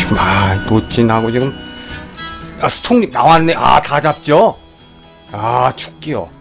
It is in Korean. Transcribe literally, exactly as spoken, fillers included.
지금 아 도찐하고 지금 아 스톡님 나왔네. 아 다 잡죠. 아 죽기요.